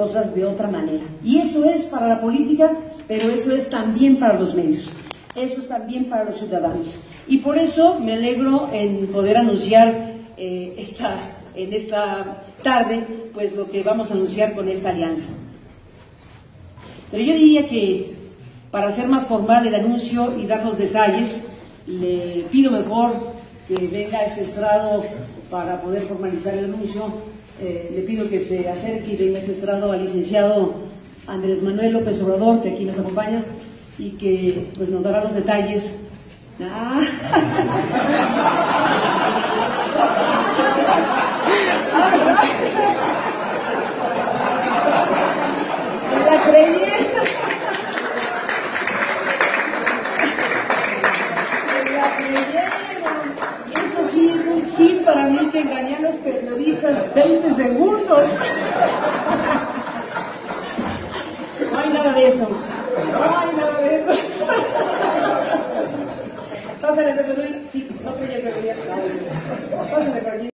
cosas de otra manera. Y eso es para la política, pero eso es también para los medios. Eso es también para los ciudadanos. Y por eso me alegro en poder anunciar en esta tarde, pues lo que vamos a anunciar con esta alianza. Pero yo diría que para hacer más formal el anuncio y dar los detalles, le pido mejor que venga a este estrado para poder formalizar el anuncio. Le pido que se acerque y venga a este estrado al licenciado Andrés Manuel López Obrador, que aquí nos acompaña, y que pues nos dará los detalles. Se la creí. Eso sí es un hit para mí, que engañé a los periodistas 20 segundos. No hay nada de eso. No hay nada de eso. Pásale, sí, no creía que venía. Pásale por aquí.